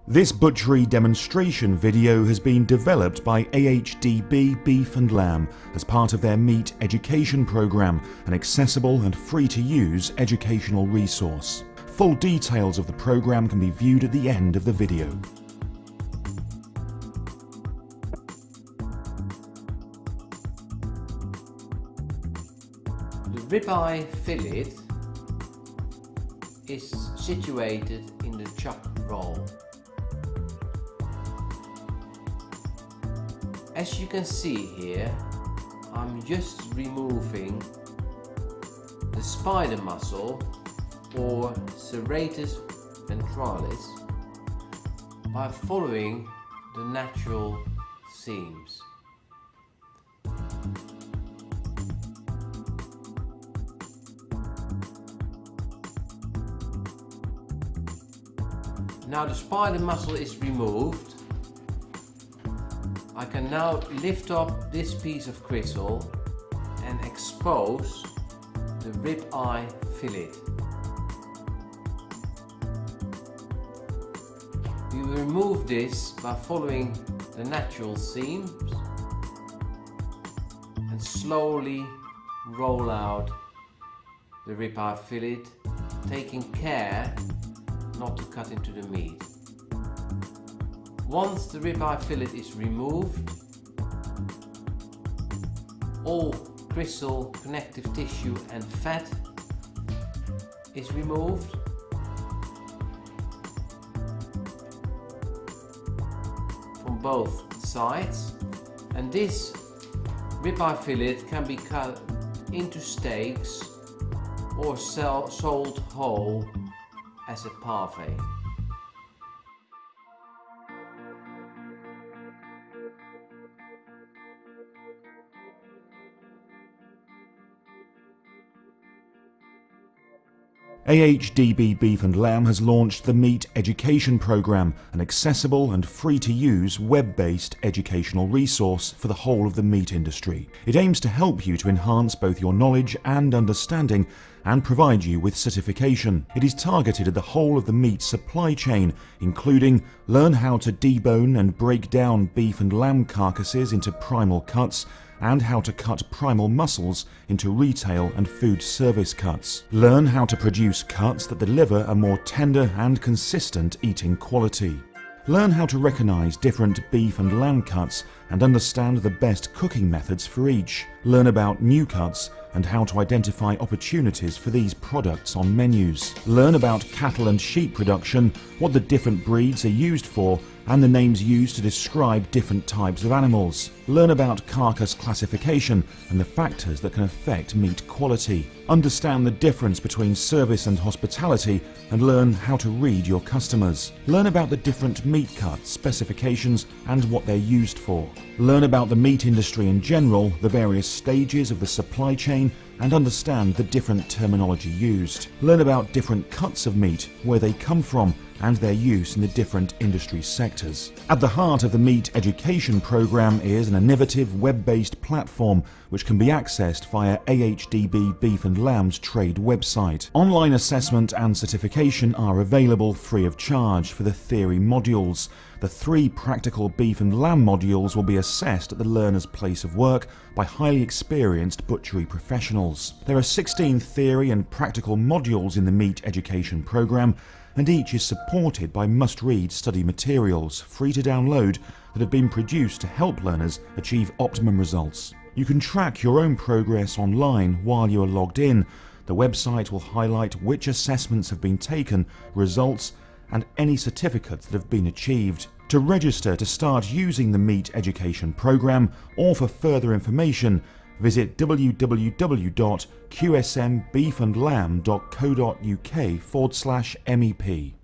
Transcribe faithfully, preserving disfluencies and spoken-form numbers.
This butchery demonstration video has been developed by A H D B Beef and Lamb as part of their meat education program, an accessible and free-to-use educational resource. Full details of the program can be viewed at the end of the video. The Rib Eye Fillet is situated in the chuck roll. As you can see here, I'm just removing the spider muscle or serratus ventralis by following the natural seams. Now the spider muscle is removed, I can now lift up this piece of gristle and expose the rib eye fillet. We will remove this by following the natural seams and slowly roll out the rib eye fillet, taking care not to cut into the meat. Once the rib eye fillet is removed, all gristle, connective tissue and fat is removed. From both sides, and this rib eye fillet can be cut into steaks or sell, sold whole as a parfait. A H D B Beef and Lamb has launched the Meat Education Program, an accessible and free-to-use web-based educational resource for the whole of the meat industry. It aims to help you to enhance both your knowledge and understanding and provide you with certification. It is targeted at the whole of the meat supply chain, including learn how to debone and break down beef and lamb carcasses into primal cuts, and how to cut primal muscles into retail and food service cuts. Learn how to produce cuts that deliver a more tender and consistent eating quality. Learn how to recognize different beef and lamb cuts and understand the best cooking methods for each. Learn about new cuts and how to identify opportunities for these products on menus. Learn about cattle and sheep production, what the different breeds are used for, and the names used to describe different types of animals. Learn about carcass classification and the factors that can affect meat quality. Understand the difference between service and hospitality and learn how to read your customers. Learn about the different meat cuts, specifications and what they're used for. Learn about the meat industry in general, the various stages of the supply chain, and understand the different terminology used. Learn about different cuts of meat, where they come from, and their use in the different industry sectors. At the heart of the Meat Education Program is an innovative web-based platform which can be accessed via A H D B Beef and Lamb's trade website. Online assessment and certification are available free of charge for the theory modules. The three practical beef and lamb modules will be assessed at the learner's place of work by highly experienced butchery professionals. There are sixteen theory and practical modules in the Meat Education Program, and each is supported by must-read study materials, free to download, that have been produced to help learners achieve optimum results. You can track your own progress online while you are logged in. The website will highlight which assessments have been taken, results, and any certificates that have been achieved. To register to start using the Meat Education Program, or for further information, visit w w w dot q s m beef and lamb dot co dot u k forward slash M E P.